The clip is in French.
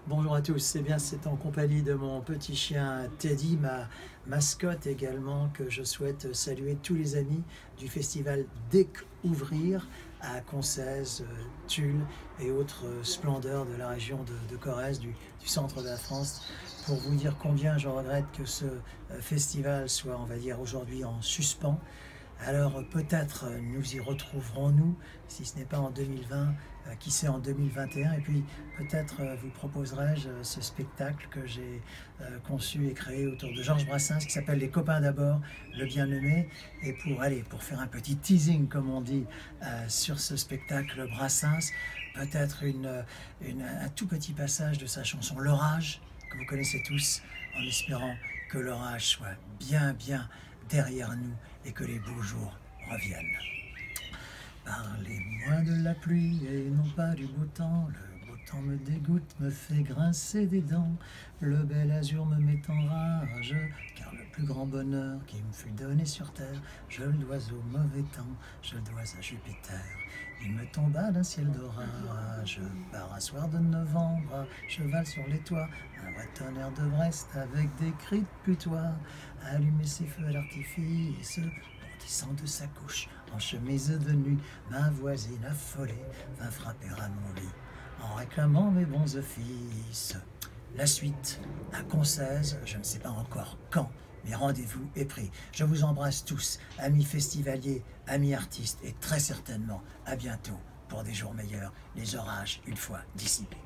Bonjour à tous, c'est bien, c'est en compagnie de mon petit chien Teddy, ma mascotte également, que je souhaite saluer tous les amis du festival Découvrir à Concèze, Tulle et autres splendeurs de la région de Corrèze, du centre de la France, pour vous dire combien je regrette que ce festival soit, on va dire, aujourd'hui en suspens. Alors peut-être nous y retrouverons-nous, si ce n'est pas en 2020, qui sait en 2021. Et puis peut-être vous proposerai-je ce spectacle que j'ai conçu et créé autour de Georges Brassens, qui s'appelle Les copains d'abord, le bien-aimé. Et pour faire un petit teasing, comme on dit, sur ce spectacle Brassens, peut-être un tout petit passage de sa chanson L'orage, que vous connaissez tous, en espérant que l'orage soit bien derrière nous et que les beaux jours reviennent. Parlez-moi de la pluie et non pas du beau temps. Le beau temps me dégoûte, me fait grincer des dents. Le bel azur me met en rage, car le plus grand bonheur qui me fut donné sur terre, je le dois au mauvais temps, je le dois à Jupiter. Il me tomba d'un ciel d'orage, par un soir de novembre, cheval sur les toits, un vrai tonnerre de Brest avec des cris de putois, allumer ses feux d'artifice, bondissant de sa couche, en chemise de nuit, ma voisine affolée vint frapper à mon lit, en réclamant mes bons offices. La suite, à Concèze, je ne sais pas encore quand, mais rendez-vous est pris. Je vous embrasse tous, amis festivaliers, amis artistes, et très certainement à bientôt pour des jours meilleurs, les orages une fois dissipés.